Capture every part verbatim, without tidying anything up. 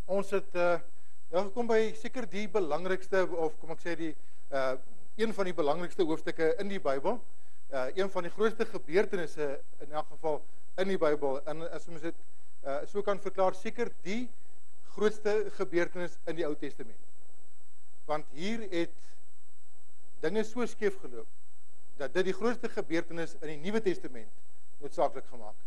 Ons het uh, nou gekom by seker die belangrikste, of kom ek sê die uh, een van die belangrikste hoofstukke in die Bybel. Uh, een van die grootste gebeurtenisse in elk geval in die Bybel. En as ons dit uh, so kan verklaar, seker die grootste gebeurtenis in die Ou Testament. Want hier het dinge so skeef geloop, dat dit die grootste gebeurtenis in die Nuwe Testament noodsaaklik gemaak.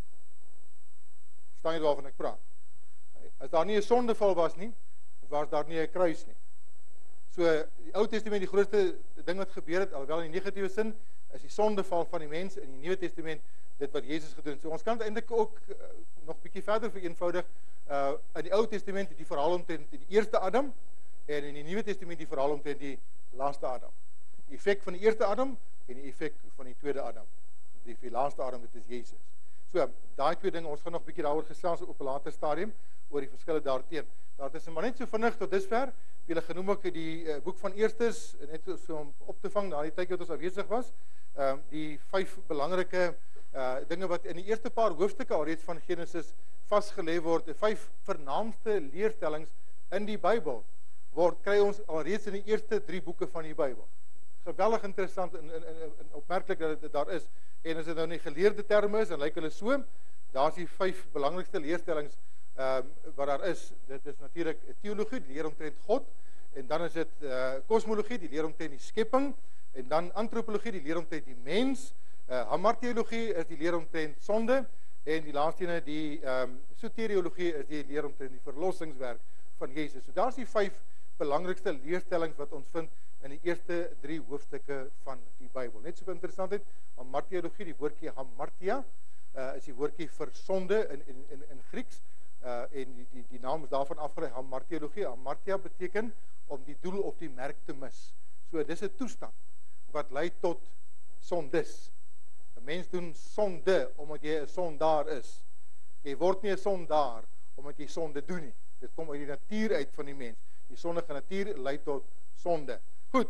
Verstaan jy waarvan ek praat? As daar nie 'n sondeval was nie, was daar nie 'n kruis nie. So die Ou Testament, die grootste ding wat gebeur het, alhoewel in die negatiewe sin, is die sondeval van die mens. In die Nuwe Testament dit wat Jesus gedoen het. So ons kan dit eintlik ook uh, nog 'n bietjie verder vereenvoudig. Uh, in die Ou Testament die verhaal omtrent die eerste Adam, en in die Nuwe Testament die verhaal omtrent die laaste Adam. Die effek van die eerste Adam en die effek van die tweede Adam. Die, die laaste Adam, dit is Jesus. So, daai twee dinge, ons gaan nog 'n bietjie daaroor gesels op 'n later stadium, oor die verskille daarteen. Daar is maar net so vinnig tot dusver, julle genoem ek die uh, boek van Eerstes, net so om op te vang, daai tyd wat ons afwesig was, uh, die vyf belangrike uh, dinge wat in die eerste paar hoofstukke alreeds van Genesis vasgelê word, die vyf vernaamste leerstellings in die Bybel, word kry ons alreeds in die eerste drie boeke van die Bybel. Geweldig interessant en, en, en, en opmerklik dat dit daar is. En as dit nou nie geleerde terme is, en lyk hulle so, daar is die vyf belangrikste leerstellings um, wat daar is. Dit is natuurlik teologie, die leer omtrent God, en dan is dit uh, kosmologie, die leer omtrent die skepping, en dan antropologie, die leer omtrent die mens, uh, hamartiologie is die leer omtrent sonde, en die laaste ene, die um, soteriologie, is die leer omtrent die verlossingswerk van Jesus. So daar is die vyf belangrikste leerstellings wat ons vind in die eerste drie hoofstukke van die Bybel. Net so vir interessantheid, hamartiologie, die woordjie hamartia, uh, is die woordjie vir sonde in, in, in, in Grieks, uh, en die, die, die naam is daarvan afgelei, hamartiologie. Hamartia beteken om die doel of die merk te mis. So, dis 'n toestand wat lei tot sondes. 'n Mens doen sonde omdat jy 'n sondaar is. Jy word nie 'n sondaar omdat jy sonde doen nie. Dit kom uit die natuur uit van die mens. Die sondige natuur lei tot sonde. Goed.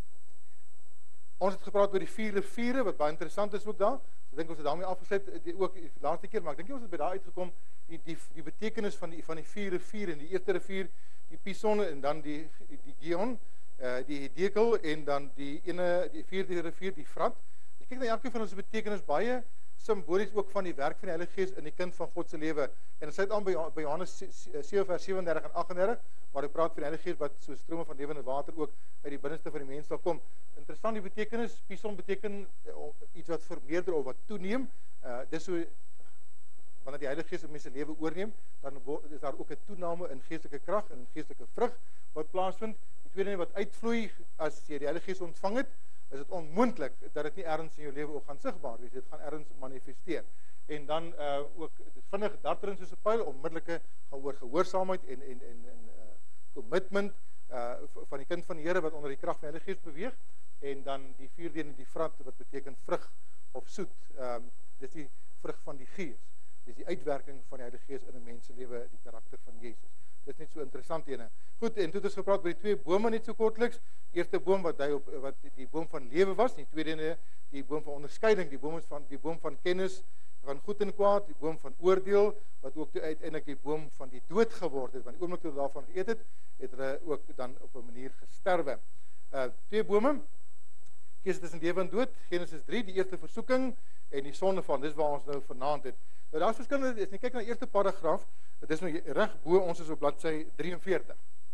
Ons het gepraat oor die vier riviere, wat baie interessant is ook daar. Ek dink ons het daarmee afgesluit die, ook die laaste keer, maar ek dink ons het by daar uitgekom die die die betekenis van die van die vier riviere. Die eerste rivier, die Pison, en dan die die, die Gihon, uh, die Hiddekel, en dan die ene die vierde rivier, die Frat. Jy kyk na elke van ons betekenis baie simbolies ook van die werk van die Heilige Gees in die kind van God se lewe. En dit sluit aan by, by Johannes sewe vers sewe en dertig en agt en dertig, waar hy praat van die Heilige Gees wat so strome van lewende water ook uit die binneste van die mens sal kom. Interessant die betekenis, Pison beteken uh, iets wat vermeerder of wat toeneem. Uh, dis so, wanneer die Heilige Gees in mense lewe oorneem, dan is daar ook 'n toename in geestelike krag en in geestelike vrug wat plaasvind. Die tweede wat uitvloei as jy die Heilige Gees ontvang het, is dit onmoontlik dat dit nie ergens in jou lewe ook gaan sigbaar wees. Dit gaan ergens manifesteer. En dan uh, ook dit vinnig darterin soos 'n pyl, onmiddellike gehoor gehoorsaamheid en en en, en uh, commitment uh, van die kind van die Here wat onder die krag van die Heilige Gees beweeg. En dan die vierde een, die Frat, wat beteken vrug of soet. Um, dis die vrug van die Gees. Dis die uitwerking van die Heilige Gees in 'n mens se lewe, die karakter van Jesus. Dit is net so interessant ene. Goed, en toe het ons gepraat by die twee bome net so kortliks. Eerste boom wat hy op wat die boom van lewe was, die tweede ene die boom van onderskeiding, die boom is van die boom van kennis van goed en kwaad, die boom van oordeel wat ook uiteindelik die boom van die dood geword het, want die oomblik toe hulle daarvan geëet het, het hulle ook dan op 'n manier gesterwe. Uh twee bome. Keuse tussen lewe en dood, Genesis drie, die eerste versoeking en die sondeval. Dis waar ons nou vanaand het. Nou daar's verskillende, as jy kyk na die eerste paragraaf, dit is nou reg bo, ons is op bladsy drie en veertig.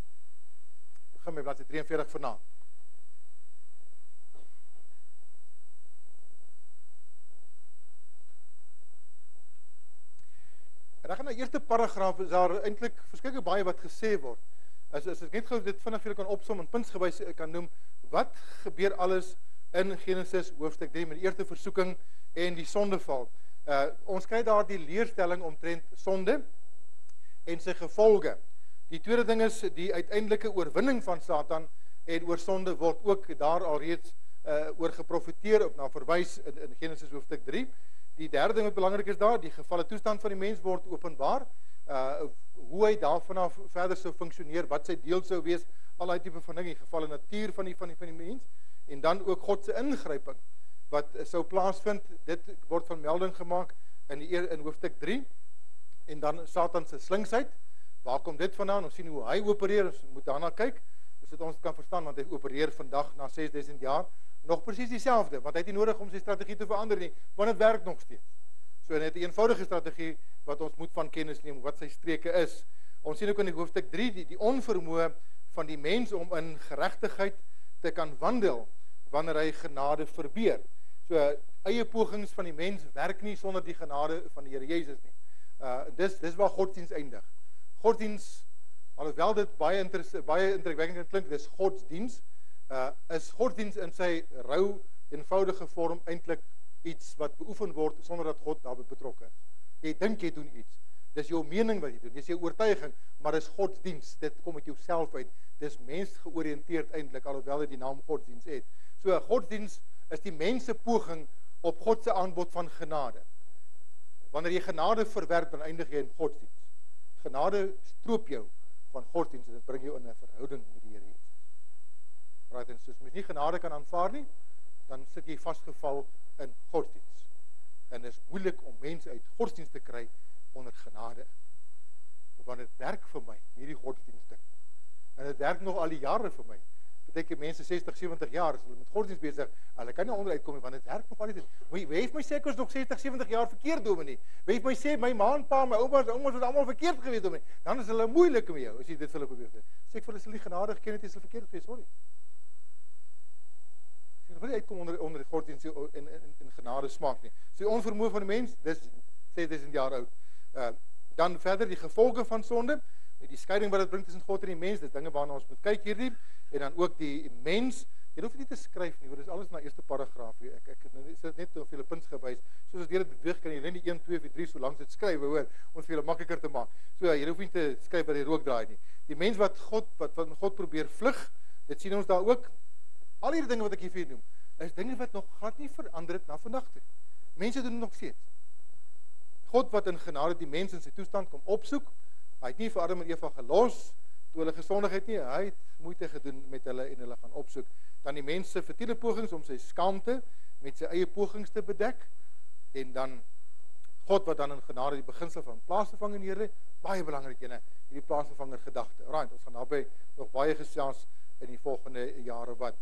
Ek begin met bladsy drie en veertig vanaand. Reg in die eerste paragraaf is daar eintlik verskeie baie wat gesê word. As as ek net gou dit vinnig vir julle kan opsom en puntsgewys kan noem, wat gebeur alles in Genesis hoofstuk drie met die eerste versoeking en die sondeval. Uh, ons kry daar die leerstelling omtrent sonde en sy gevolge. Die tweede ding is die uiteindelike oorwinning van Satan en oor sonde word ook daar alreeds uh, oor geprofeteer op na verwys in, in Genesis hoofstuk drie. Die derde ding wat belangrik is daar, die gevalle toestand van die mens word openbaar. Uh, hoe hy daarvan af verder sou funksioneer, wat sy deel sou wees, al die tipe van dinge, die gevalle natuur van die, van die, van die mens, en dan ook God se ingryping, wat sou plaasvind, dit word van melding gemaak in, die, in hoofstuk drie, en dan Satan se slinksheid, Waar kom dit vandaan? Ons sien hoe hy opereer, ons moet daarna kyk, sodat ons kan verstaan, want hy opereer vandag na ses duisend jaar, nog presies dieselfde, want hy het nie nodig om sy strategie te verander nie, want het werk nog steeds. So net 'n eenvoudige strategie, wat ons moet van kennis neem, wat sy streke is. Ons sien ook in die hoofstuk drie, die, die onvermoë van die mens om in geregtigheid te kan wandel, wanneer hy genade verbeur. So, eie pogings van die mens werk nie sonder die genade van die Here Jesus nie. Uh, dis, dis waar godsdienst eindig. Godsdienst, alhoewel dit baie, baie indrukwekkend klink, dis godsdienst, uh, is godsdienst in sy rou, eenvoudige vorm eintlik iets wat beoefen word, sonder dat God daarbij betrokke is. Jy dink jy doen iets, dis jou mening wat jy doen, dis jou oortuiging, maar dis godsdienst, dit kom uit jouself uit, dis mens georiënteerd eintlik, alhoewel dit die naam godsdienst het. So, godsdienst is die mense poging op God se aanbod van genade. Wanneer jy genade verwerp, dan eindig jy in godsdienst. Genade stroop jou van godsdienst, en dit bring jou in 'n verhouding met die Here Jesus. Right, en soos mens nie genade kan aanvaar nie, dan sit jy vastgeval in godsdienst. En dit is moeilik om mense uit godsdienst te kry onder genade. Want dit werk vir my, hierdie godsdienst ding. En dit werk nog al die jare vir my. Beteken mense sestig, sewentig jaar, as hulle met godsdienst bezig, hulle kan nie onderuit kom, want dit werk nog al die tijd. Wie heeft my sê, ek was nog sestig, sewentig jaar verkeerd, dominee? Wie heeft my sê, my ma en pa, my oma's, oma's was allemaal verkeerd geweest, dominee? Dan is hulle moeilik met jou, as jy dit vir hulle probeer sê. Sê ek vir hulle, is hulle genadig, ken het, is hulle verkeerd geweest, sorry. Ek wil nie uitkom onder, onder die godsdienst in, in, in genade smaak nie. So die onvermoë van die mens, dis ses duisend jaar oud. Uh, dan verder die gevolge van sonde, die scheiding wat het bring tussen God en die mens, dis dinge waarna ons moet kyk hierdie, en dan ook die mens, jy hoef nie te skryf nie, want dit is alles na eerste paragraaf, ek, ek, ek sit net op julle punts gewys, soos as jy dit beweeg, kan jy net die een, twee, drie, so langs dit skryf, hoor, om vir julle makliker te maak, so jy hoef nie te skryf wat die rook draai nie, die mens wat God, wat van God probeer vlug, dit sien ons daar ook, al die dinge wat ek hier noem, is dinge wat nog glad nie verander het na vandag toe, mense doen het nog steeds, God wat in genade die mens in sy toestand kom opsoek, hy het nie vir Adam en Eva gelos, toe hulle gesondigheid nie, hy het moeite gedoen met hulle en hulle gaan opsoek. Dan die mens se vertiele pogings om sy skaamte met sy eie pogings te bedek, en dan God wat dan in genade die beginsel van plaasvervanger neerlê, baie belangrik ene, hierdie plaasvervanger gedagte. Right, ons gaan daarby nog baie gesels in die volgende jare wat.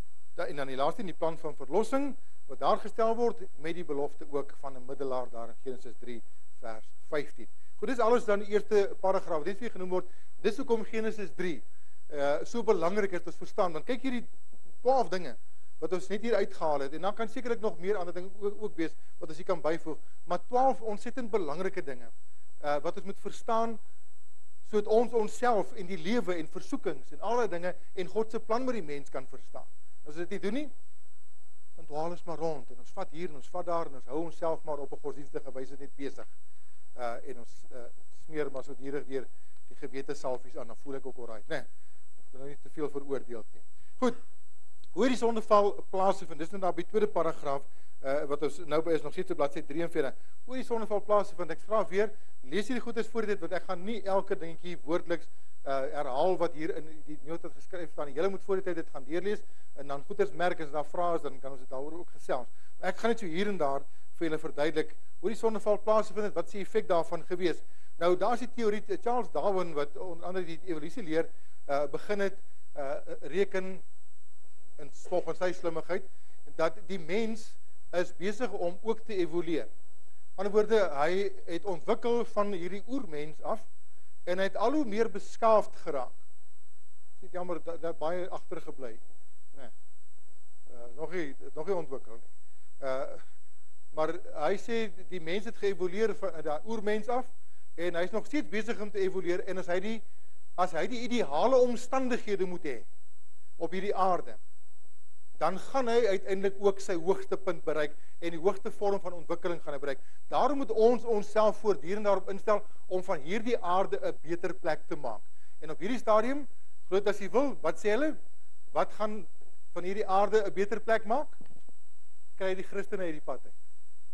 En dan die laaste, die plan van verlossing, wat daar gestel word, met die belofte ook van 'n middelaar daar in Genesis drie vers vyftien. Goed, dis alles dan die eerste paragraaf, dit weer genoem word, dis hoekom Genesis drie uh, so belangrik is ons verstaan, want kyk hierdie twaalf dinge, wat ons net hier uitgehaal het, en dan kan sekerlik nog meer ander dinge ook, ook wees, wat ons hier kan byvoeg, maar twaalf ontsettend belangrike dinge, uh, wat ons moet verstaan, sodat ons onsself en die lewe en versoekings, en allerlei dinge, en God se plan met die mens kan verstaan. As ons dit nie doen nie, dan dwaal ons maar rond, en ons vat hier, en ons vat daar, en ons hou onsself maar op 'n godsdienstige wyse net besig. Uh, en ons uh, smeer maar so dierig deur die gewete salfies aan, dan voel ek ook alright, nee, ek wil nou nie te veel veroordeel nie. Goed, hoe die sondeval plaasvind, dis nou daar by tweede paragraaf, uh, wat ons nou by is, nog steeds op bladsy drieënveertig, hoe die sondeval plaasvind, ek vra weer, lees hierdie goed is voor dit, want ek gaan nie elke dingetjie woordeliks uh, herhaal wat hier in die Nuwe geskryf staan, julle moet voor die tyd dit gaan deurlees, en dan goeders merk, as daar vrae is, dan kan ons dit daaroor ook gesels. Ek gaan net so hier en daar vir julle verduidelik, hoe die sondeval plaasvind het, wat is die effek daarvan gewees. Nou, daar is die theorie, Charles Darwin, wat onder andere die evolusie leer, uh, begin het, uh, reken, in volgens sy slimmigheid, dat die mens is besig om ook te evolueer. Aan die woorde, hy het ontwikkel van hierdie oermens af, en hy het al hoe meer beskaafd geraak. Dit is jammer, dat, dat baie agtergebly. Nee, uh, nog nie, nog nie ontwikkel nie. Uh, maar hy sê, die mens het geëvolueer van die oermens af, en hy is nog steeds besig om te evolueer, en as hy die, as hy die ideale omstandighede moet hê, op hierdie aarde, dan gaan hy uiteindelik ook sy hoogste punt bereik, en die hoogste vorm van ontwikkeling gaan hy bereik. Daarom moet ons onsself voortdurend daarop instel, om van hierdie aarde 'n beter plek te maak. En op hierdie stadium, groot as jy wil, wat sê hulle? Wat gaan van hierdie aarde 'n beter plek maak? Kry die Christene uit die pad uit.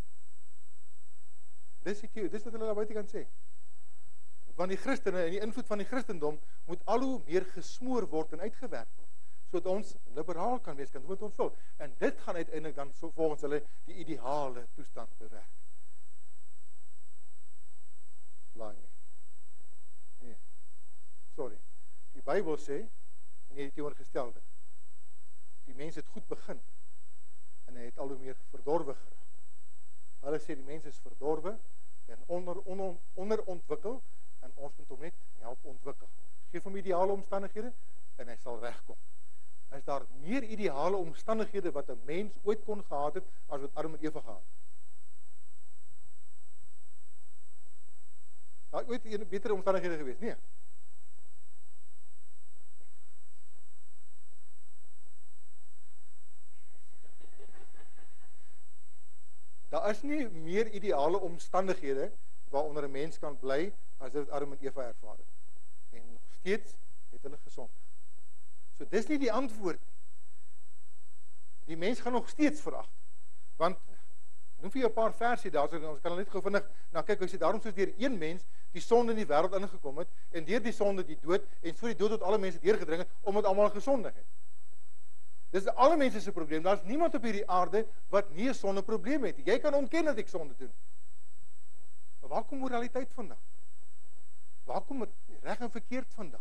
Dis die, dis wat hulle daar buite kan sê. Want die Christene en die invloed van die Christendom moet al hoe meer gesmoor word en uitgewerk word, sodat ons liberaal kan wees, kan doen wat ons wil. En dit gaan uiteindelik dan so volgens hulle die ideale toestand bewerk. Laai my. Nee, Bybel sê, nee, die teenoorgestelde. Die mens het goed begin, en hy het al hoe meer verdorwe geraak. Hulle sê die mens is verdorwe, en onder, onder, onderontwikkel, en ons moet hom net help ontwikkel. Geef hom ideale omstandighede, en hy sal regkom. Is daar meer ideale omstandighede wat 'n mens ooit kon gehad het, as wat Adam en Eva gehad het? Daar ooit een betere omstandighede gewees? Nee. Daar is nie meer ideale omstandighede waaronder 'n mens kan bly as dit Adam en Eva ervaar het. En nog steeds het hulle gesondig. So dis nie die antwoord nie. Die mens gaan nog steeds verag. Want noem vir jou 'n paar versie daar, so ons kan net gou vinnig na kyk. Hy sê daarom soos deur een mens die sonde in die wêreld ingekom het en deur die sonde die dood en so die dood tot alle mense deurgedring het omdat almal gesondig het. Dis alle mense se probleem. Daar's niemand op hierdie aarde wat nie 'n sondeprobleem het. Jy kan ontken dat ek sonde doen. Maar waar kom moraliteit vandaan? Waar kom dit reg en verkeerd vandaan?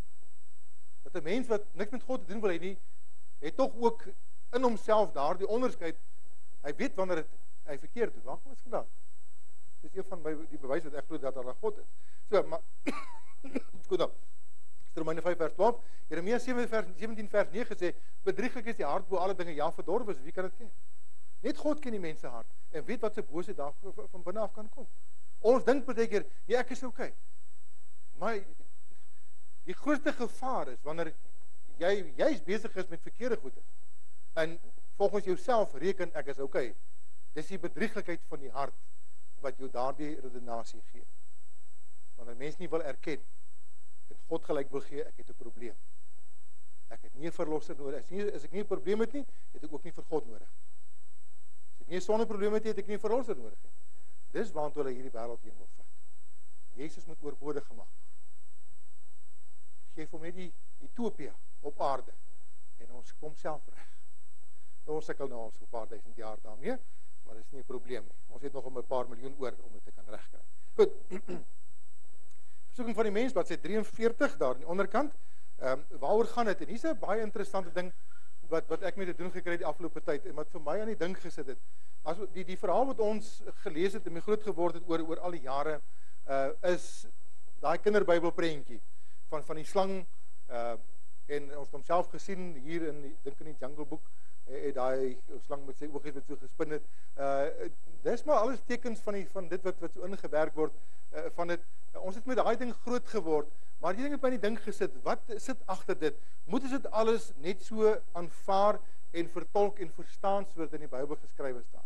Dat 'n mens wat niks met God te doen wil hê nie, het tog ook in homself daardie onderskeid. Hy weet wanneer dit hy verkeerd doen. Waar kom dit vandaan? Dis een van my die bewys dat ek glo dat daar 'n God is. So, maar goed dan. Romeine vyf vers twaalf, Jeremia sewentien vers nege sê, bedrieglik is die hart bo alle dinge, ja verdorwe is, wie kan dit ken? Net God ken die mens se hart en weet wat se boosheid daar van binne af kan kom. Ons dink baie keer, ja ek is okay. Maar die grootste gevaar is wanneer jy jy's besig is met verkeerde goede en volgens jouself reken ek is okay. Dis die bedrieglikheid van die hart wat jou daardie redenasie gee. Wanneer mens nie wil erken en God gelyk wil gee, ek het 'n probleem. Ek het nie 'n verlosser nodig. As, nie, as ek nie 'n probleem het nie, het ek ook nie vir God nodig. As ek nie 'n sondeprobleem het nie, het ek nie 'n verlosser nodig nie. Dis waartoe hulle hierdie wêreld heen wil vat. Jesus moet oorbodig gemaak word. Geef hom net die Utopia op aarde en ons kom self reg. Nou, ons sukkel nou al so 'n paar duisend jaar daarmee, maar dis nie 'n probleem nie. Ons het nog om 'n paar miljoen oor om dit te kan regkry. Goed. Versoeking van die mens, wat sê drieënveertig daar aan die onderkant. Ehm um, waaroor gaan dit? En hier's 'n baie interessante ding wat wat ek mee te doen gekry die afgelope tyd en wat vir my aan die ding gesit het. As die die verhaal wat ons gelees het en mee groot geword het oor oor al die jare uh is daai kinderbybel prentjie van van die slang uh en ons het homself gesien hier in die dink in die Jungle Book het daai slang met sy oogies wat so gespin het. Uh dis maar alles tekens van die van dit wat wat so ingewerk word uh, van dit. Uh, ons het met daai ding groot geword, maar die ding het my in die ding gesit. Wat sit agter dit? Moet ons dit alles net so aanvaar en vertolk en verstaan soos dit in die Bybel geskrywe staan?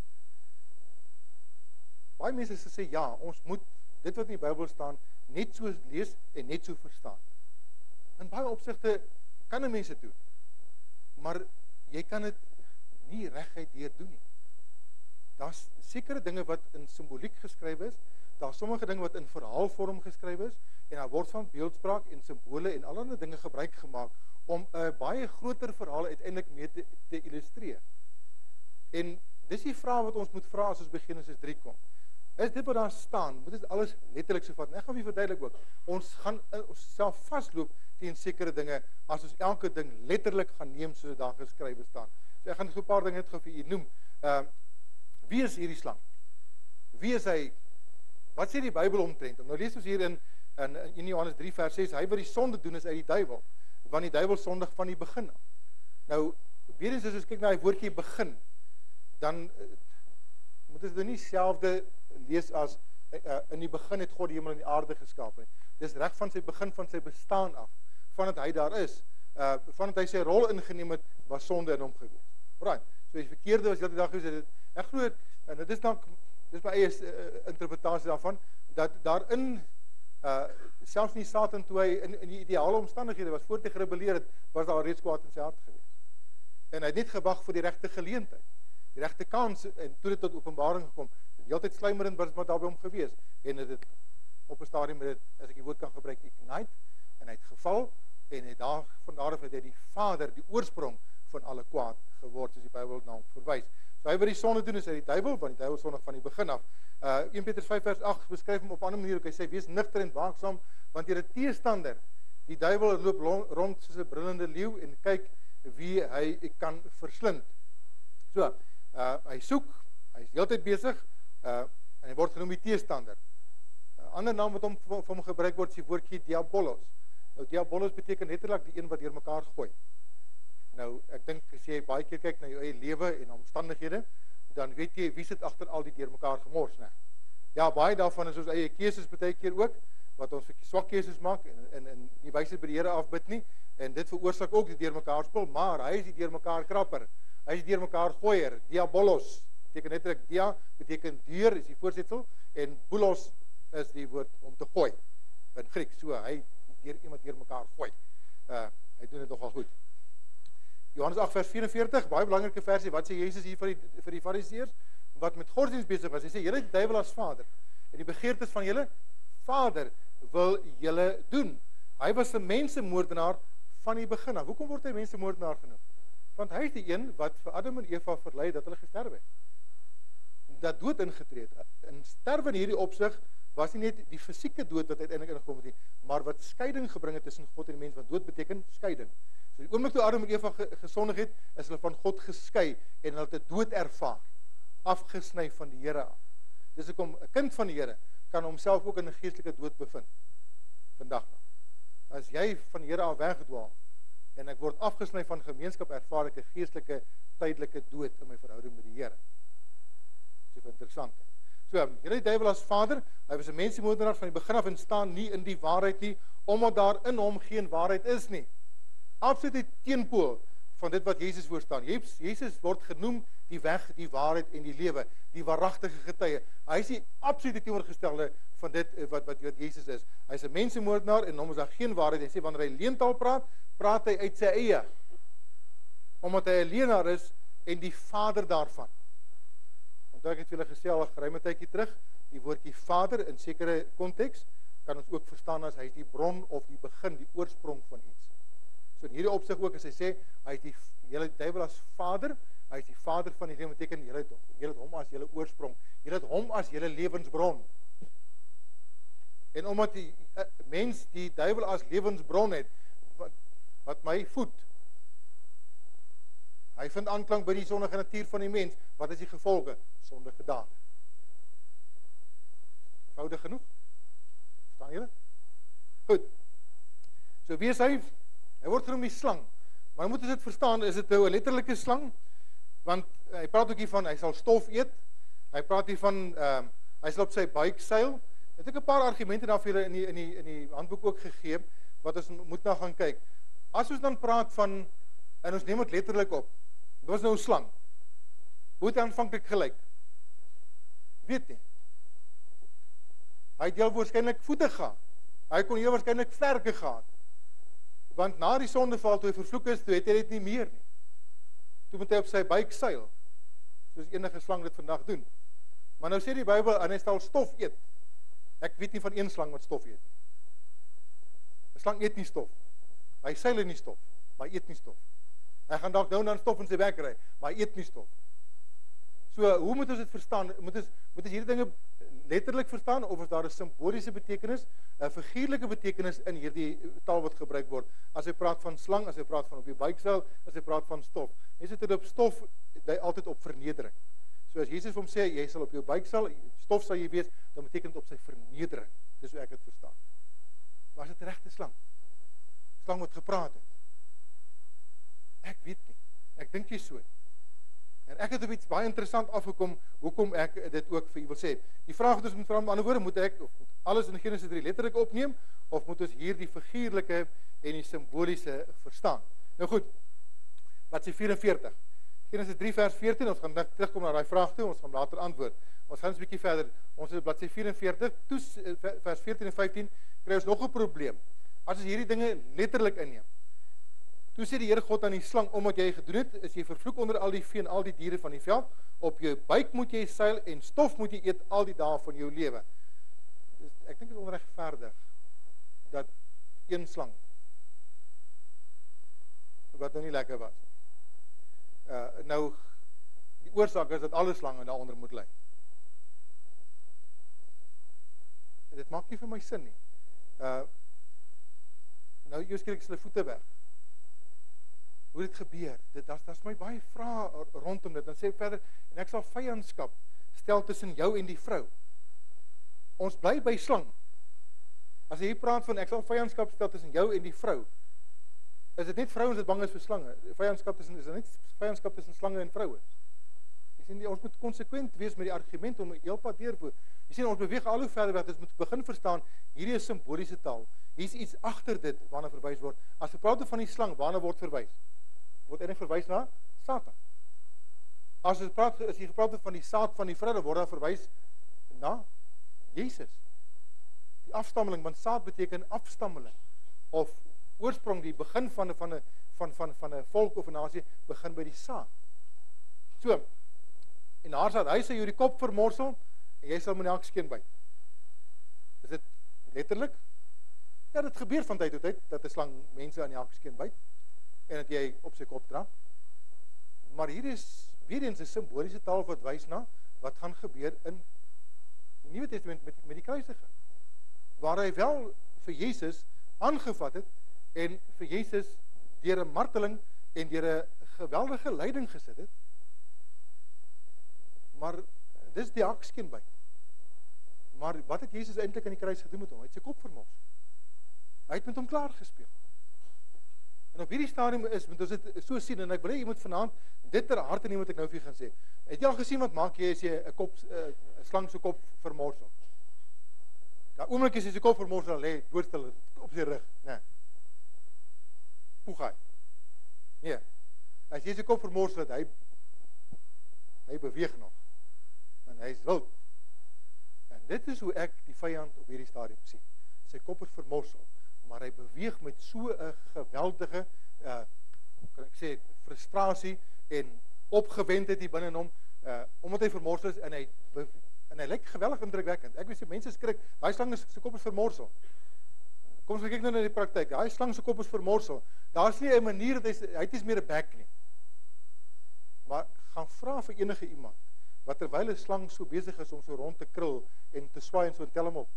Baie mense sê ja, ons moet dit wat in die Bybel staan net so lees en net so verstaan. In baie opsigte kan 'n mens dit doen. Maar jy kan dit nie reguit deur doen nie. Daar's sekere dinge wat in simboliek geskryf is, daar's sommige dinge wat in verhaalvorm geskryf is en daar word van beeldspraak en simbole en allerlei dinge gebruik gemaak om 'n uh, baie groter verhaal uiteindelik mee te, te illustreer. En dis die vraag wat ons moet vra as ons by Genesis drie kom. Is dit wat daar staan, moet dit alles letterlik so vat? En ek gaan vir verduidelik ook. Ons gaan ons self vasloop teen sekere dinge as ons elke ding letterlik gaan neem soos dit daar geskrywe staan. So ek gaan so 'n paar dinge net gou vir u noem. Ehm uh, wie is hierdie slang? Wie is hy? Wat sê die Bybel omtrent? Nou lees ons hier in in, in Johannes drie vers ses, hy wat die sonde doen is uit die duiwel, want die duiwel sondig van die begin af. Nou weer eens as ons kyk na die woordjie begin, dan uh, moet ons dit nie selfde lees as uh, in die begin het God die hemel en die aarde geskaap nie. Dis reg van sy begin van sy bestaan af, vandat hy daar is, uh, vandat hy sy rol ingeneem het, was sonde in hom gewees. Right. So die verkeerde was heeltyd daar gewees het. Ek glo en dit is dan dis my eie uh, interpretasie daarvan dat daarin uh selfs nie Satan toe hy in, in die ideale omstandighede was voor te gerebelleer het, was daar reeds kwaad in sy hart gewees. En hy het net gewag vir die regte geleentheid, die regte kans en toe dit tot openbaring gekom. Die hele tyd sluimerend was maar daar by hom gewees en dit het op 'n stadium met dit, as ek die woord kan gebruik, ignite, en hy het geval en hy daar van daar af het hy die Vader, die oorsprong van alle kwaad geword, soos die Bybel na hom verwys. So hy wat die sonde doen is uit die duiwel, want die duiwel sondig van die begin af. Uh Eerste Petrus vyf vers agt beskryf hom op 'n ander manier, ook hy sê wees nigter en waaksaam, want julle teestander, Die duiwel loop rond soos 'n brullende leeu en kyk wie hy kan verslind. So, uh, hy soek, hy is heeltyd besig, uh, en hy word genoem die teestander. 'n uh, Ander naam wat hom vir hom gebruik word, is die woordjie diabolos. Nou, diabolos beteken letterlik die een wat deur mekaar gooi. Nou, ek dink as jy baie keer kyk na jou eie lewe en omstandighede, dan weet jy wie sit agter al die deur mekaar gemors, né? Ja, baie daarvan is ons eie keuses baie keer ook, wat ons swak keuses maak en en en nie wysheid by die Here afbid nie, en dit veroorsaak ook die deurmekaar spul, maar hy is die deurmekaar krapper. Hy is die deurmekaar gooier, diabolos. Beteken letterlik dia beteken deur is die voorsetsel en bolos is die woord om te gooi in Grieks. So hy deur iemand deurmekaar gooi. Uh hy doen dit nogal goed. Johannes agt vers vyf-en-veertig, baie belangrike versie. Wat sê Jesus hier vir die vir die Fariseërs wat met godsdienst besig was? Hy sê julle het die duiwel as vader. En die begeertes van julle vader wil julle doen. Hy was 'n mensemoordenaar van die begin af. Hoekom word hy mensemoordenaar genoem? Want hy is die een wat vir Adam en Eva verlei dat hulle gesterf het. Dat dood ingetree het. En sterwe in hierdie opsig was nie net die fisieke dood wat uiteindelik ingekom het nie, maar wat skeiding gebring het tussen God en die mens, want dood beteken skeiding. So die oomblik toe Adam en Eva gesondig het, is hulle van God geskei en hulle het 'n dood ervaar, afgesny van die Here af. Dis hoekom 'n kind van die Here kan homself ook in 'n geestelike dood bevind. Vandag nog. As jy van die Here af weggedwaal en ek word afgesny van gemeenskap, ervaar ek 'n geestelike tydelike dood in my verhouding met die Here. Dis interessant. So, julle die duiwel as vader, hy was 'n mensemoordenaar van die begin af en staan nie in die waarheid nie, omdat daar in hom geen waarheid is nie. Absoluut die teenpool van dit wat Jesus voorstaan. Jesus word genoem die weg, die waarheid en die lewe, die waaragtige getuie. Hy is die absolute teenoorgestelde van dit wat wat wat Jesus is. Hy is 'n mensemoordenaar en hom is daar geen waarheid. Hy sê wanneer hy leentaal praat, praat hy uit sy eie. Omdat hy 'n leenaar is en die vader daarvan. Onthou ek het julle gesê al 'n geruime tydjie terug, die woordjie vader in sekere konteks kan ons ook verstaan as hy is die bron of die begin, die oorsprong van iets. So in hierdie opsig ook as hy sê, hy is die julle duiwel as vader, hy is die vader van die lewe, beteken julle het, julle het hom as julle oorsprong, julle het hom as julle lewensbron. En omdat die uh, mens die duiwel as lewensbron het, wat, wat my voed, hy vind aanklank by die sondige natuur van die mens, wat is die gevolge? Sondige dade. Eenvoudig genoeg? Verstaan julle? Goed. So wie is hy? Hy word genoem die slang. Maar moet ons dit verstaan, is dit nou 'n letterlike slang? Want hy praat ook hier van, hy sal stof eet. Hy praat hier van, uh, hy sal op sy buik seil. Het ek 'n paar argumente daar vir julle in die, in die, in die handboek ook gegee, wat ons moet nou gaan kyk. As ons dan praat van, en ons neem dit letterlik op, dit was nou 'n slang. Hoe het hy aanvanklik gelyk? Weet nie. Hy het heel waarskynlik voete gehad. Hy kon heel waarskynlik vlerke gehad. Want na die sondeval toe hy vervloek is, toe het hy dit nie meer nie. Toe moet hy op sy buik seil, soos enige slang dit vandag doen. Maar nou sê die Bybel, en hy sal stof eet. Ek weet nie van een slang wat stof eet. 'n Slang eet nie stof. Hy seil in die stof, maar hy eet nie stof. Hy gaan dalk nou dan stof in sy bek ry, maar hy eet nie stof. So, hoe moet ons dit verstaan? Moet ons, moet ons hierdie dinge letterlik verstaan, of is daar 'n simboliese betekenis, 'n figuurlike betekenis in hierdie taal wat gebruik word? As hy praat van slang, as hy praat van op die buikseil, as hy praat van stof. Mense het dit op stof, dui altyd op vernedering. So as Jesus hom sê, jy sal op jou buikseil, stof sal jy wees, dan beteken dit op sy vernedering. Dis hoe ek dit verstaan. Maar is dit regte slang? Slang wat gepraat het? Ek weet nie. Ek dink jy so. En ek het op iets baie interessant afgekom, hoekom ek dit ook vir u wil sê. Die vraag wat ons moet vra, met ander woorde, moet ek alles in Genesis drie letterlik opneem, of moet ons hier die figuurlike en die simboliese verstaan? Nou goed, bladsy vyf en veertig. Genesis drie vers veertien, ons gaan terugkom na daai vraag toe, ons gaan later antwoord. Ons gaan 'n bietjie verder. Ons is bladsy vyf en veertig, toe vers veertien en vyftien, kry ons nog 'n probleem. As ons hierdie dinge letterlik inneem. Toe sê die Here God aan die slang, omdat jy gedoen het, is jy vervloek onder al die vee en al die diere van die veld. Op jou buik moet jy seil en stof moet jy eet al die dae van jou lewe. Dus ek dink dit is onregverdig dat een slang, wat nou nie lekker was. Uh, nou, die oorsaak is dat alle slange daaronder moet ly. Dit maak nie vir my sin nie. Uh, Nou eers skielik is hulle voete weg. Hoe het dit gebeur? Dit das das my baie vrae rondom dit. Dan sê ek verder, en ek sal vyandskap stel tussen jou en die vrou. Ons bly by slang. As jy hier praat van ek sal vyandskap stel tussen jou en die vrou, is dit net vrouens wat bang is vir slange? Vyandskap tussen is dit net vyandskap tussen slange en vroue? Jy sien, ons moet konsekwent wees met die argument om heelpad deurvoer. Jy sien, ons beweeg al hoe verder weg, ons moet begin verstaan, hierdie is simboliese taal. Hier is iets agter dit waarna verwys word. As jy praat van die slang, waarna word verwys? Word eintlik verwys na Satan. As jy praat as jy gepraat het van die saad van die vrou, dan word daar verwys na Jesus. Die afstammeling, want saad beteken afstammeling of oorsprong, die begin van 'n van 'n van van van 'n volk of 'n nasie begin by die saad. So, en haar saad, hy sê jy die kop vermorsel en jy sal met die hakskeen byt. Is dit letterlik? Ja, dit gebeur van tyd tot tyd dat 'n slang mense aan die hakskeen byt en dat jy op sy kop trap. Maar hier is weer eens 'n simboliese taal wat wys na wat gaan gebeur in die Nuwe Testament met met die kruisiging. Waar hy wel vir Jesus aangevat het en vir Jesus deur 'n marteling en deur 'n geweldige lyding gesit het. Maar dis die hakskeen byt. Maar wat het Jesus eintlik aan die kruis gedoen met hom? Hy het sy kop vermors. Hy het met hom klaar gespeel. En op hierdie stadium is, moet ons dit so sien, en ek wil hê jy moet vanaand dit ter harte neem wat ek nou vir jy gaan sê. Het jy al gesien wat maak jy as jy 'n kop 'n slang se kop vermorsel? Ja, oomblik as jy sy kop vermorsel, lê doodstil op sy rug, né? Poeg hy. Nee. As jy sy kop vermorsel het, hy hy beweeg nog. Want hy is wild. En dit is hoe ek die vyand op hierdie stadium sien. Sy kop is vermorsel, maar hy beweeg met so 'n geweldige uh kan ek sê frustrasie en opgewendheid hier binne in hom, uh omdat hy vermorsel is en hy en hy lyk geweldig indrukwekkend. Ek weet jy mense skrik, daai slang is se kop is vermorsel. Kom ons kyk nou na die praktyk. Daai slang se kop is vermorsel. Daar's nie 'n manier dat hy hy het nie meer 'n bek nie. Maar gaan vra vir enige iemand wat terwyl 'n slang so besig is om so rond te krul en te swaai en so tel hom op.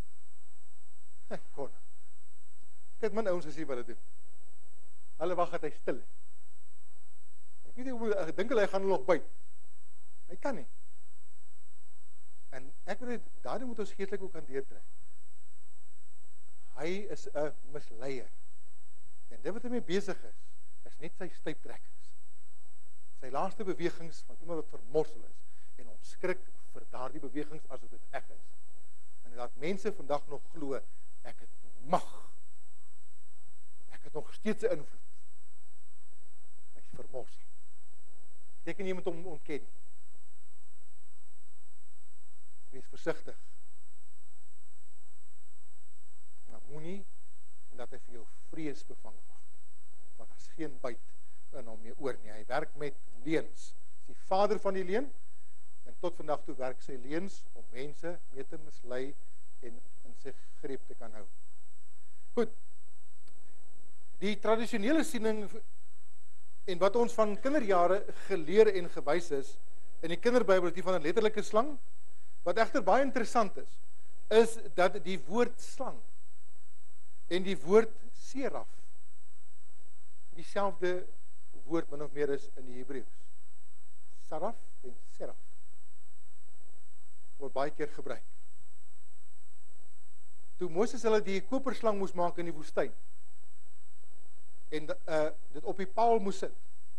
Kon. Ek het min ouens gesien wat dit doen. Hulle wag dat hy stil is. Ek weet nie hoe ek dink hulle hy gaan hom nog byt. Hy kan nie. En ek weet daarin moet ons geestelik ook aan deurtrek. Hy is 'n misleier. En dit wat hy mee besig is, is net sy stuiptrekkings. Sy laaste bewegings van iemand wat vermorsel is en omskrik vir daardie bewegings asof dit reg is. En laat mense vandag nog glo ek het mag. Ek het nog steeds 'n invloed. Hy's vermorsel. Teken jy moet hom ontken. Wees versigtig. Nou moenie dat hy vir jou vrees bevang maak. Want daar's geen byt in hom meer oor nie. Hy werk met leuns. Hy's die vader van die leuen en tot vandag toe werk sy leuns om mense mee te mislei en in sy greep te kan hou. Goed. Die tradisionele siening en wat ons van kinderjare geleer en gewys is in die kinderbybel is die van 'n letterlike slang. Wat egter baie interessant is, is dat die woord slang en die woord seraf dieselfde woord min of meer is in die Hebreëus. Saraf en seraf word baie keer gebruik. Toe Moses hulle die koperslang moes maak in die woestyn en uh, dit op die paal moes sit.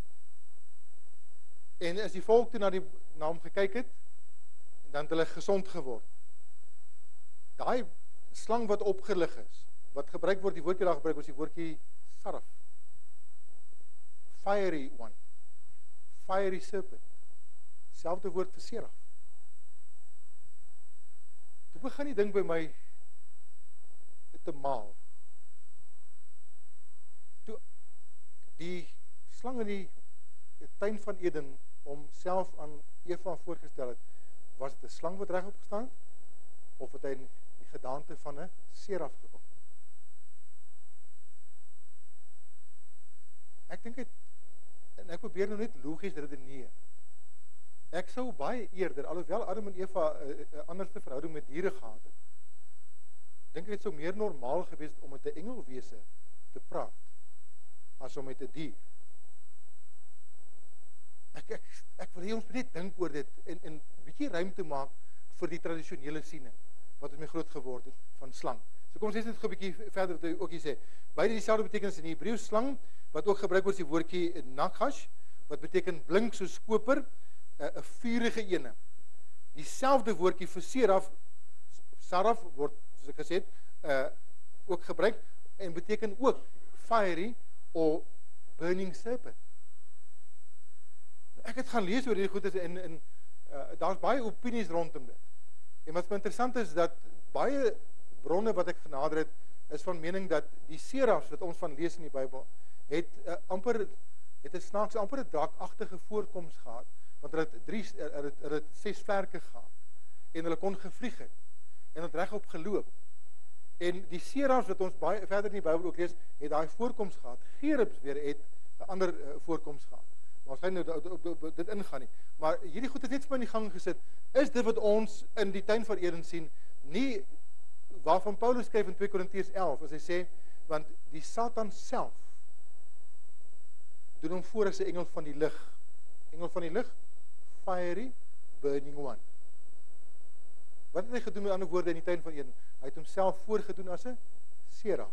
En as die volk toe na die na hom gekyk het, dan het hulle gesond geword. Daai slang wat opgelig is, wat gebruik word, die woordjie daar gebruik was die woordjie saraf. Fiery one. Fiery serpent. Selfde woord vir seraf. Toe begin die ding by my te maal. Toe die slang in die tuin van Eden homself aan Eva voorgestel het, was dit 'n slang wat regop gestaan het of het hy in die gedaante van 'n seraf gekom? Ek dink dit en ek probeer nou net logies redeneer. Ek sou baie eerder, alhoewel Adam en Eva 'n uh, anderste verhouding met diere gehad het, dink ek dit sou meer normaal gewees het om met 'n engelwese te praat as om met 'n dier. Ek ek ek wil hê ons moet net dink oor dit en en 'n bietjie ruimte maak vir die tradisionele siening wat ons mee groot geword het van slang. So kom ons lees net gou 'n bietjie verder wat hy ook hier sê. Beide dieselfde betekenis in die Hebreëus slang wat ook gebruik word is die woordjie nagash wat beteken blink soos koper, 'n 'n vuurige ene. Dieselfde woordjie vir seraf, saraf word soos ek gesê het, uh ook gebruik en beteken ook fiery or burning serpent. Ek het gaan lees oor hierdie goedes en en uh, daar's baie opinies rondom dit. En wat interessant is dat baie bronne wat ek genader het is van mening dat die serafs wat ons van lees in die Bybel het uh, amper het 'n snaaks amper 'n draakagtige voorkoms gehad want hulle het drie hulle het, hulle het ses vlerke gehad en hulle kon gevlieg het en het regop geloop. En die serafs wat ons baie verder in die Bybel ook lees, het daai voorkoms gehad. Gerubs weer het 'n ander uh, voorkoms gehad. Maar ons gaan nou dit ingaan nie. Maar hierdie goed het net vir my in die gang gesit. Is dit wat ons in die tuin van Eden sien, nie waarvan Paulus skryf in twee Korintiërs elf, as hy sê, want die Satan self doen hom voor as 'n engel van die lig. Engel van die lig, fiery, burning one. Wat het hy gedoen met ander woorde in die tuin van Eden? Hy het homself voorgedoen as 'n seraf.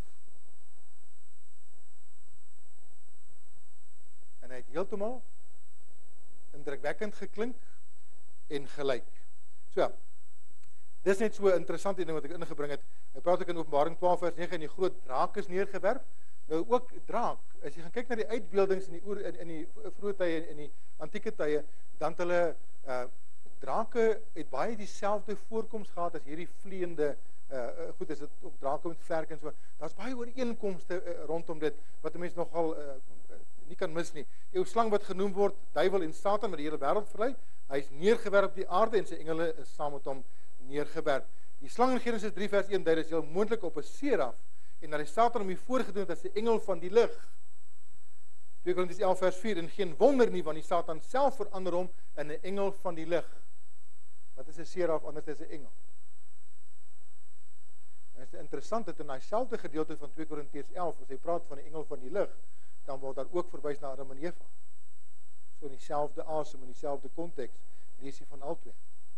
En hy het heeltemal indrukwekkend geklink en gelyk. So, dis net so 'n interessante ding wat ek ingebring het. Hy praat ook in Openbaring twaalf vers nege en die groot draak is neergewerp. Nou ook draak, as jy gaan kyk na die uitbeeldings in die oor in, in die vroeë tye en in die antieke tye, dan hulle uh drake het baie dieselfde voorkoms gehad as hierdie vleiende uh goed, is dit ook drake met vlerke en so. Daar's baie ooreenkomste uh, rondom dit wat 'n mens nogal uh, nie kan mis nie. Die slang wat genoem word duiwel en Satan wat die hele wêreld verlei, hy is neergewerp op die aarde en sy engele is saam met hom neergewerp. Die slang in Genesis drie vers een dui dit heel moontlik op 'n seraf en dat die Satan hom hier voorgedoen het as 'n engel van die lig. twee Korintiërs elf vers vier en geen wonder nie want die Satan self verander hom in 'n engel van die lig. Wat is 'n seraf anders as 'n engel? En dit is interessant dat in daai selfde gedeelte van twee Korintiërs elf as hy praat van 'n engel van die lig, dan word daar ook verwys na Adam en Eva. So in dieselfde asem en dieselfde konteks lees jy van albei.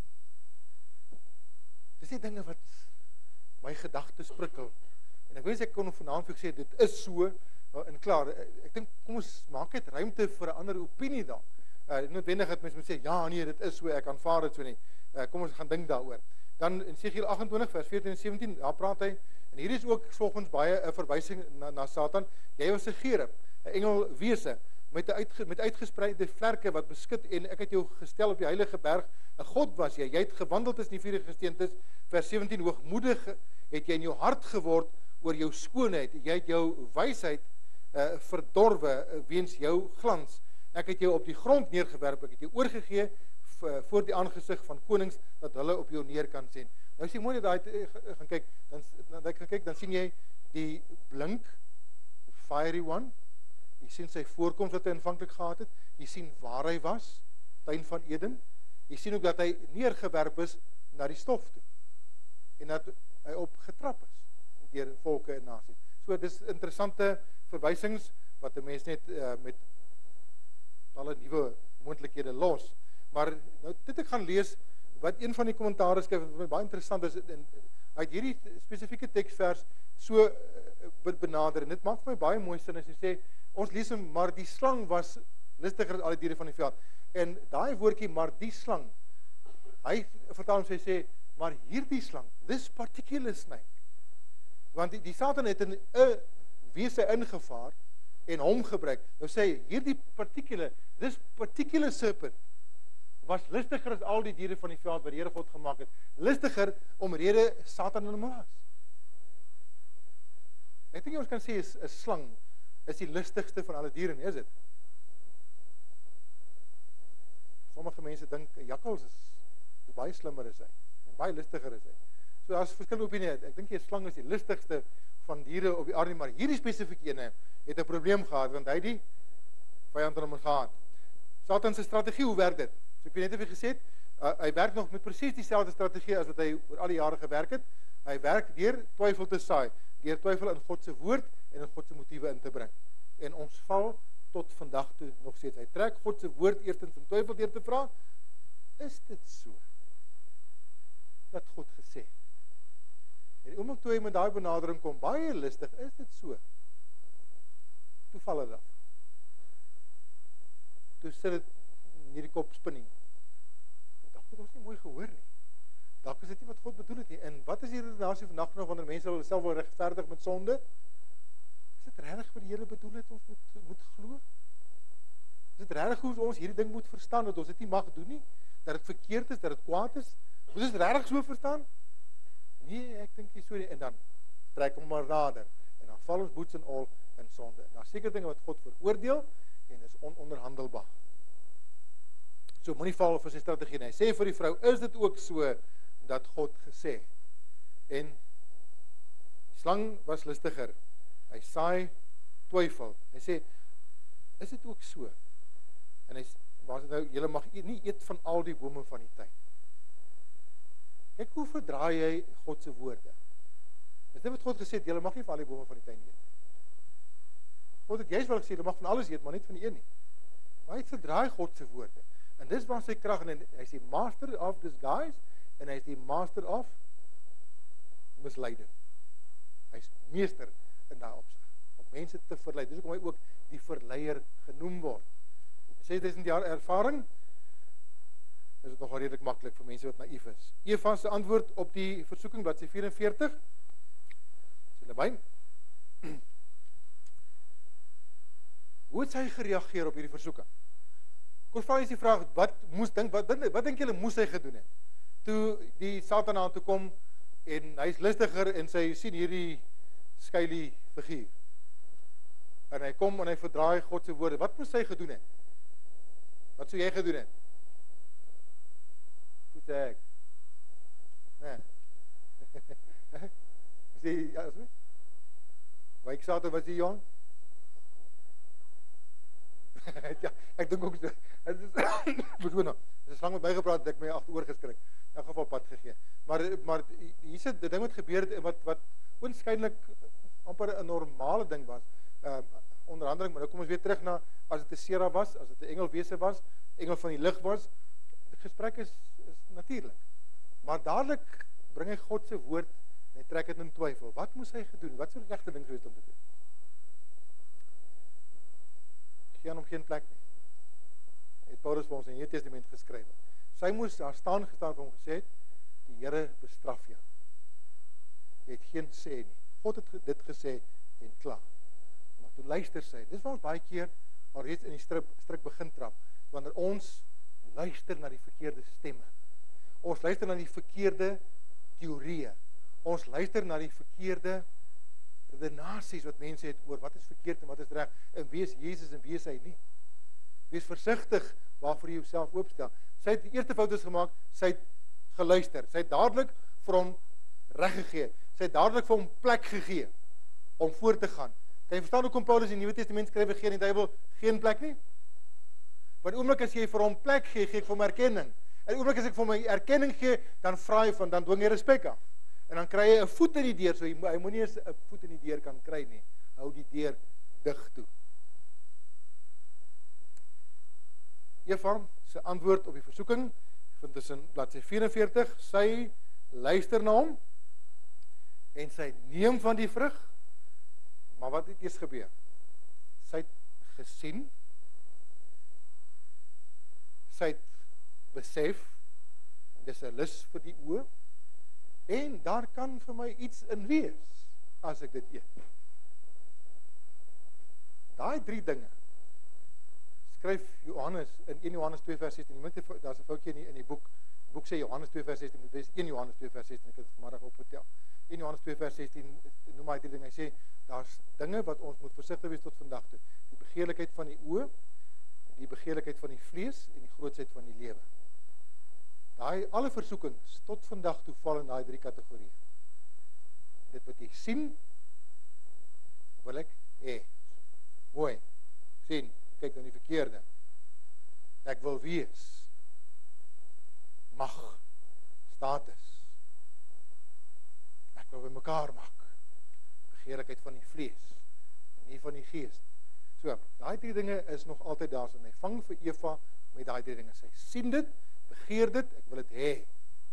Dis die dinge wat my gedagtes prikkel. En ek wens ek kon vanaand vir sê dit is so en klaar. Ek dink kom ons maak net ruimte vir 'n ander opinie dan. Uh noodwendig dat mense moet sê ja nee dit is so ek aanvaar dit so nie. Uh, kom ons gaan dink daaroor. Dan in Esegiel agt en twintig vers veertien en sewentien, daar praat hy en hier is ook volgens baie 'n verwysing na, na Satan. Jy was 'n gerub, 'n engelwese met 'n uitge, met uitgespreide vlerke wat beskut en ek het jou gestel op die heilige berg. 'n God was jy. Jy het gewandel tussen die vuurige gesteentes. Vers sewentien, hoogmoedig het jy in jou hart geword oor jou skoonheid. Jy het jou wysheid uh, verdorwe uh, weens jou glans. Ek het jou op die grond neergewerp. Ek het jou oorgegee voor die aangesig van konings dat hulle op jou neer kan sien. Nou as jy mooi daai gaan kyk, dan dan gaan kyk, dan sien jy die blink fiery one. Jy sien sy voorkoms wat hy aanvanklik gehad het. Jy sien waar hy was, tuin van Eden. Jy sien ook dat hy neergewerp is na die stof toe. En dat hy opgetrap is deur volke en nasies. So dis interessante verwysings wat 'n mens net uh, met alle nuwe moontlikhede los. Maar nou dit ek gaan lees wat een van die kommentare skryf wat my baie interessant is en hy het hierdie spesifieke teksvers so uh, benader en dit maak vir my baie mooi sin as jy sê ons lees hom maar die slang was listiger as al die diere van die veld. En daai woordjie maar die slang. Hy vertaal hom sê sê maar hierdie slang, this particular snake. Want die, die Satan het in 'n wese ingevaar en hom gebruik. Nou sê hierdie particular, this particular serpent was listiger as al die diere van die veld wat die Here God gemaak het. Listiger omrede Satan in hom was. Ek dink ons kan sê is 'n slang is die listigste van alle diere, nie is dit? Sommige mense dink 'n jakkals is, is baie slimmer as hy en baie listiger as hy. So daar's verskillende opinies. Ek dink die slang is die listigste van diere op die aarde, maar hierdie spesifieke ene het 'n probleem gehad want hy die vyand aan hom gehad. Satan se strategie, hoe werk dit? So ek weet net of jy gesê het, uh, hy werk nog met presies dieselfde strategie as wat hy oor al die jare gewerk het. Hy werk deur twyfel te saai, deur twyfel in God se woord en in God se motiewe in te bring. En ons val tot vandag toe nog steeds. Hy trek God se woord eerstens in twyfel deur te vra, is dit so? Dat God gesê. En die oomblik toe hy met daai benadering kom, baie lustig, is dit so? Toe val dit af. Toe sit dit in hierdie kop spinning. Dalk het ons nie mooi gehoor nie. Dalk is dit nie wat God bedoel het nie. En wat is die redenasie vandag nog wanneer mense hulle self wil regverdig met sonde? Is dit regtig wat die Here bedoel het ons moet moet glo? Is dit regtig hoe ons hierdie ding moet verstaan dat ons dit nie mag doen nie? Dat dit verkeerd is, dat dit kwaad is? Moet ons dit regtig so verstaan? Nee, ek dink nie so nie. En dan trek hom maar nader. En dan val ons boets en al in sonde. En daar seker dinge wat God veroordeel en is ononderhandelbaar. So moenie val vir sy strategie nie. Hy sê vir die vrou, is dit ook so dat God gesê het? En die slang was listiger. Hy saai twyfel. Hy sê, is dit ook so? En hy waar is dit nou, julle mag nie eet van al die bome van die tuin. Kyk hoe verdraai jy God se woorde. Is dit wat God gesê het, julle mag nie van al die bome van die tuin eet. God het juist wel gesê, julle mag van alles eet, maar net van die een nie. Maar hy verdraai God se woorde. En dis waar sy krag in, hy is die master of disguise, en hy is die master of misleiding. Hy is meester in daai opsig, om mense te verlei. Dis hoekom hy ook die verleier genoem word. ses duisend jaar ervaring, is dit nogal redelik maklik vir mense wat naïef is. Eva se antwoord op die versoeking, bladsy vyf en veertig. Is julle by? Hoe het sy gereageer op hierdie versoeking? Kom vra jy die vraag, wat moes dink, wat, wat dink julle moes hy gedoen het? Toe die Satan aan toe kom, en hy is listiger, en sy sien hierdie skeilie figuur. En hy kom en hy verdraai God se woorde. Wat moes hy gedoen het? Wat sou jy gedoen het? Goed ek. Nee. Sê, ja, so? Wyk Satan was die jong? Ja, ek dink ook so. Dit is bedoel nou. Dis lank met my gepraat dat ek my agteroor geskrik. In elk geval pad gegee. Maar maar hier sit die ding wat gebeur het wat wat oënskynlik amper 'n normale ding was. Uh onderhandeling, maar nou kom ons weer terug na as dit 'n Sera was, as dit 'n engelwese was, engel van die lig was. Die gesprek is is natuurlik. Maar dadelik bring hy God se woord en hy trek dit in twyfel. Wat moes hy gedoen? Wat sou die regte ding gewees om te doen? Geen om geen plek nie. Het Paulus vir ons in die Nuwe Testament geskryf. Sy moes daar staan gestaan het om gesê het, die Here bestraf jou. Jy het geen sê nie. God het dit gesê en klaar. Maar toe luister sy, dis wel baie keer al reeds in die strik, strik begin trap, wanneer ons luister na die verkeerde stemme. Ons luister na die verkeerde teorieë. Ons luister na die verkeerde redenasies wat mense het oor wat is verkeerd en wat is reg, en wie is Jesus en wie is hy nie. Wees versigtig waarvoor jy jouself oopstel. Sy het die eerste fout is gemaak, sy het geluister. Sy het dadelik vir hom reg gegee. Sy het dadelik vir hom plek gegee om voort te gaan. Kan jy verstaan hoekom Paulus in die Nuwe Testament skryf gee in die Bybel geen plek nie? Want oomblik as jy vir hom plek gee, gee ek vir hom erkenning. En oomblik as ek vir hom erkenning gee, dan vra hy van dan dwing jy respek af. En dan kry hy 'n voet in die deur, so hy, hy moenie eens 'n voet in die deur kan kry nie. Hou die deur dig toe. Eva se antwoord op die versoeking, vind ons in bladsy vyf en veertig, sy luister na hom en sy neem van die vrug. Maar wat het eers gebeur? Sy het gesien, sy het besef, dis 'n lus vir die oë, en daar kan vir my iets in wees as ek dit eet. Daai drie dinge skryf Johannes in een Johannes twee vers sestien. Daar's 'n foutjie in die, in die boek. Die boek sê Johannes twee vers sestien, moet wees een Johannes twee vers sestien. Ek het dit vanmiddag opgetel. een Johannes twee vers sestien noem hy die ding. Hy sê daar's dinge wat ons moet versigtig wees tot vandag toe. Die begeerlikheid van die oë, die begeerlikheid van die vlees en die grootsheid van die lewe. Daai alle versoekings tot vandag toe val in daai drie kategorieë. Dit wat jy sien, wil ek hê. Mooi. Sien, kyk dan die verkeerde. Ek wil wees. Mag. Status. Ek wil by mekaar maak. Begeerlikheid van die vlees. nie van die gees. So, daai drie dinge is nog altyd daar, so hy vang vir Eva met daai drie dinge. Sy sien dit, begeer dit, ek wil dit hê.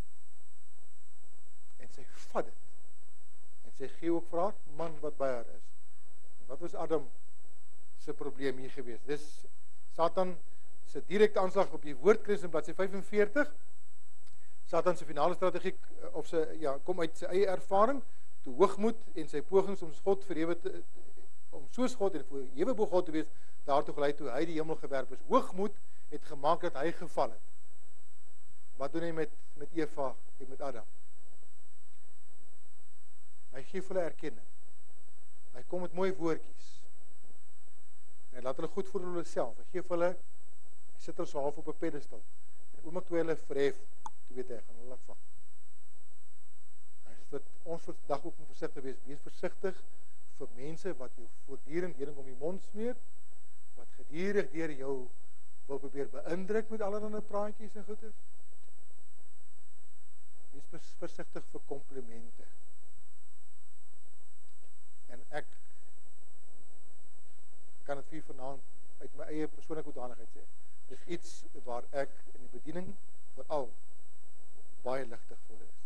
En sy vat dit. En sy gee ook vir haar man wat by haar is. En wat was Adam se probleem hier gewees? Dis Satan se direkte aanslag op die woordkruis in bladsy vyf en veertig. Satan se finale strategie of sy ja, kom uit sy eie ervaring, toe hoogmoed en sy pogings om God verhewe te om soos God en verhewe bo God te wees, daartoe gelei toe hy die hemel gewerp is. Hoogmoed het gemaak dat hy geval het. Wat doen hy met met Eva en met Adam? Hy gee vir hulle erkenning. Hy kom met mooi woordjies. En hy laat hulle goed voel hulle self. Hy gee vir hulle, hy sit hulle so half op 'n pedestal. En oomblik toe hulle verhef, toe weet hy, gaan hulle laat val. Hy sê dat ons vandag ook moet versigtig wees. Wees versigtig vir mense wat jou voortdurend heuning om die mond smeer, wat gedurig deur jou wil probeer beïndruk met allerlei praatjies en goeders. Wees versigtig vir komplimente. En ek kan dit vir vanaand uit my eie persoonlike hoedanigheid sê. Dis iets waar ek in die bediening veral baie ligtig voor is.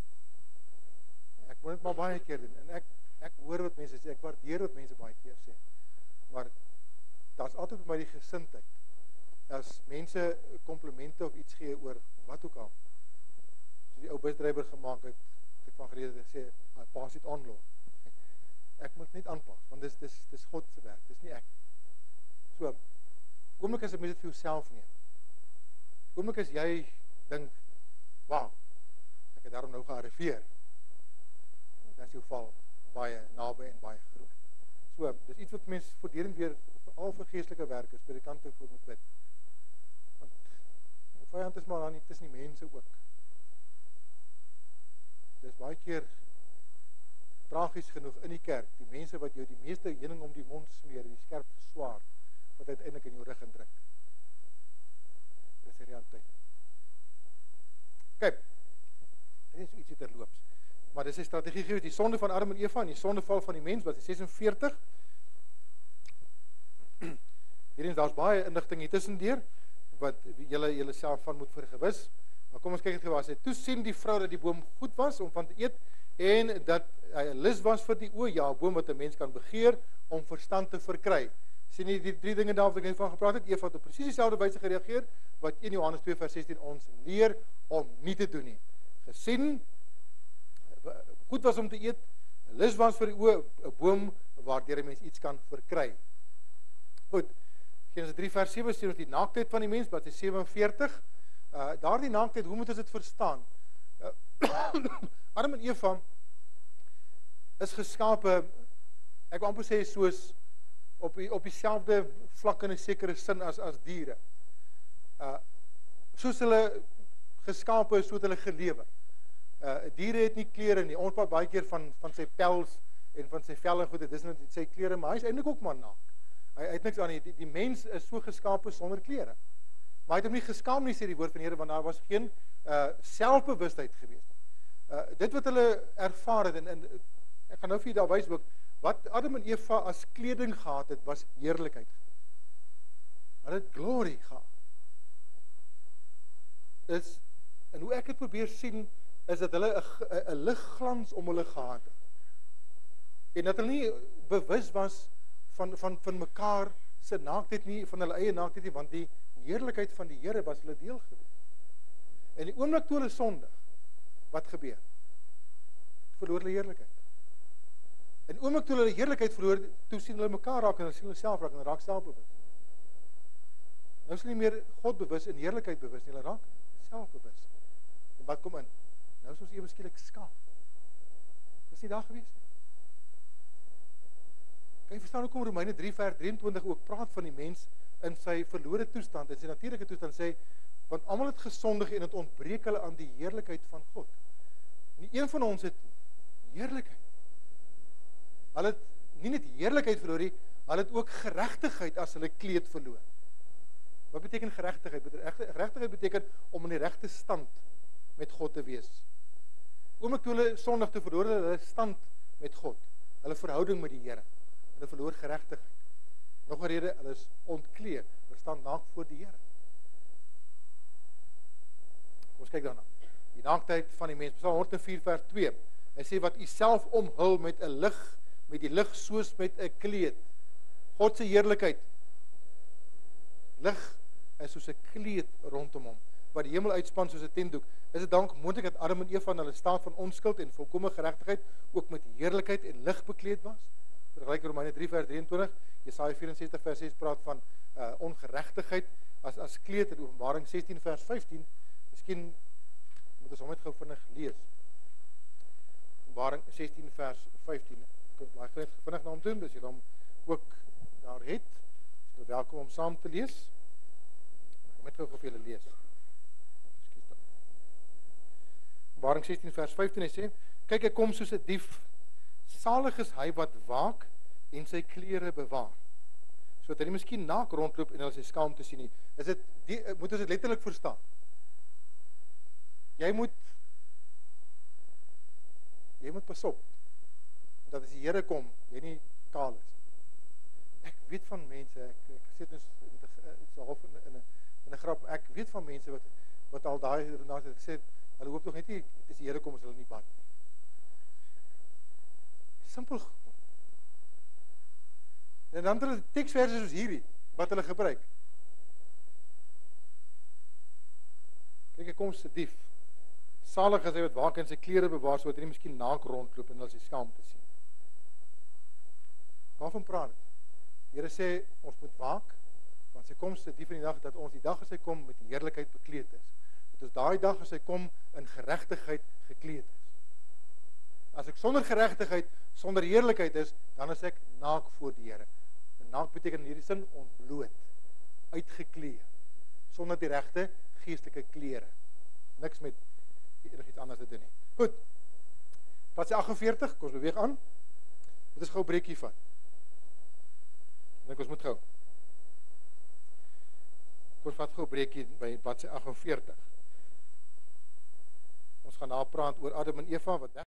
Ek moet dit maar baie keer doen en ek ek hoor wat mense sê, ek waardeer wat mense baie keer sê. Maar daar's altyd by my die gesindheid. As mense komplimente of iets gee oor wat ook al. So die ou busdrywer gemaak het, het ek van gelede sê, pass it on, Lord. Ek moet net aanpas, want dis dis dis God se werk, dis nie ek. So, oomblik as jy mense dit vir jouself neem. Oomblik as jy dink, "Wow, ek het daarom nou gearriveer." Dan is jou val baie naby en baie groot. So, dis iets wat mense voortdurend weer al vir geestelike werkers, predikante voor moet bid. Want die vyand is maar dan nie tussen die mense ook. Dis baie keer tragies genoeg in die kerk, die mense wat jou die meeste heuning om die mond smeer, die skerpste swaard, wat uiteindelik in jou rug indruk. Dis die realiteit. Kyk, dit is so ietsie terloops. Maar dis 'n strategie gewees, die sonde van Adam en Eva en die sondeval van die mens, wat is ses en veertig. Hierin daar's baie inligting hier tussendeur, wat julle julle self van moet vergewis. Maar kom ons kyk net gou waar hy sê, toe sien die vrou dat die boom goed was om van te eet, en dat hy 'n lus was vir die oë, ja, 'n boom wat 'n mens kan begeer om verstand te verkry. Sien jy die drie dinge daar wat ek net van gepraat het? Eva het op presies dieselfde wyse gereageer wat een Johannes twee vers sestien ons leer om nie te doen nie. Gesien, goed was om te eet, 'n lus was vir die oë, 'n boom waardeur 'n mens iets kan verkry. Goed. Genesis drie vers sewe sê ons die naaktheid van die mens, bladsy sewe en veertig. Uh daardie naaktheid, hoe moet ons dit verstaan? Uh, Adam en Eva is geskape, ek wil amper sê soos op die, op dieselfde vlak in 'n sekere sin as as diere. Uh soos hulle geskape is, so het hulle gelewe. Uh diere het nie klere nie. Ons praat baie keer van van sy pels en van sy vel en goed, dit is net sy klere, maar hy is eintlik ook maar naak. Hy, hy het niks aan nie. Die, die mens is so geskape sonder klere. Maar hy het hom nie geskaam nie, sê die woord van die Here, want daar was geen uh selfbewustheid gewees nie. Uh dit wat hulle ervaar het en, en ek gaan nou vir julle daar wys ook wat Adam en Eva as kleding gehad het, was heerlikheid. Hulle het glory gehad. Is en hoe ek dit probeer sien is dat hulle 'n 'n ligglans om hulle gehad het. En dat hulle nie bewus was van van van mekaar se naaktheid nie, van hulle eie naaktheid nie, want die heerlikheid van die Here was hulle deel gewees. En die oomblik toe hulle sondig, wat gebeur? Verloor hulle heerlikheid. En die oomblik toe hulle heerlikheid verloor, toe sien hulle mekaar raak en hulle sien hulle self raak en hulle raak selfbewus. Nou is hulle nie meer God bewus en heerlikheid bewus nie, hulle raak selfbewus. En wat kom in? Nou is ons ewe skielik skaam. Is nie daar gewees nie. Kan jy verstaan hoekom Romeine drie vers drieëntwintig ook praat van die mens in sy verlore toestand, in sy natuurlike toestand sê, want almal het gesondig en het ontbreek hulle aan die heerlikheid van God. Nie een van ons het heerlikheid. Hulle het nie net heerlikheid verloor nie, hulle het ook geregtigheid as hulle kleed verloor. Wat beteken geregtigheid? Geregtigheid beteken om in die regte stand met God te wees. Oomblik toe hulle sondig te verloor hulle stand met God, hulle verhouding met die Here. En hulle verloor geregtigheid. Nog 'n rede, hulle is ontkleed, hulle staan naak voor die Here. Kom ons kyk daarna. Die naaktheid van die mens, Psalm honderd en vier vers twee. Hy sê wat u self omhul met 'n lig, met die lig soos met 'n kleed. God se heerlikheid. Lig is soos 'n kleed rondom hom, wat die hemel uitspan soos 'n tentdoek. Is dit dank moontlik dat Adam en Eva in hulle staat van onskuld en volkomme geregtigheid ook met heerlikheid en lig bekleed was? Vergelyk Romeine drie vers drieëntwintig, Jesaja vyf en ses vers ses praat van uh, ongeregtigheid as as kleed, in Openbaring sestien vers vyftien. Miskien moet ons hom net gou vinnig lees. Openbaring sestien vers vyftien. Ek kan baie net vinnig na hom doen, dis jy hom ook daar het. So welkom om saam te lees. Ek gaan net gou vir julle lees. Ekskuus dan. Openbaring sestien vers vyftien, hy sê, kyk ek kom soos 'n dief. Salig is hy wat waak en sy klere bewaar, sodat hy nie miskien naak rondloop en hulle sy skaamte sien nie. Is dit die, moet ons dit letterlik verstaan? Jy moet jy moet pas op dat as die Here kom, jy nie kaal is. Ek weet van mense, ek ek sê dit is half in 'n in 'n grap. Ek weet van mense wat wat al daai daarna het gesê, hulle hoop tog net nie as die Here kom as hulle nie bad nie. Simpel. En dan het teksverse soos hierdie wat hulle gebruik. Kyk, ek kom se dief. Salig is hy wat waak en sy klere bewaar sodat hy nie miskien naak rondloop en hulle sy skaamte sien. Waarvan praat dit? Die Here sê ons moet waak, want sy koms se dief in die dag dat ons die dag as hy kom met die heerlikheid bekleed is. Dit is daai dag as hy kom in geregtigheid gekleed is. As ek sonder geregtigheid, sonder heerlikheid is, dan is ek naak voor die Here. En naak beteken in hierdie sin ontbloot, uitgekleed, sonder die regte geestelike klere. Niks met enigiets anders te doen nie. Goed. Bladsy agt en veertig, kom ons beweeg aan. Dit is gou 'n breekie vat. Ek dink ons moet gou. Kom ons vat gou 'n breekie by bladsy agt en veertig. Ons gaan nou praat oor Adam en Eva wat